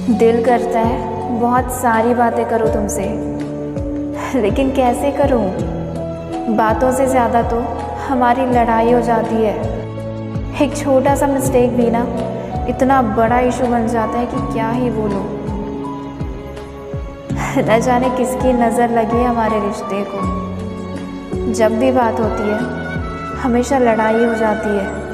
दिल करता है बहुत सारी बातें करूँ तुमसे, लेकिन कैसे करूँ? बातों से ज़्यादा तो हमारी लड़ाई हो जाती है। एक छोटा सा मिस्टेक भी ना इतना बड़ा इशू बन जाता है कि क्या ही बोलूँ। न जाने किसकी नज़र लगी है हमारे रिश्ते को। जब भी बात होती है हमेशा लड़ाई हो जाती है।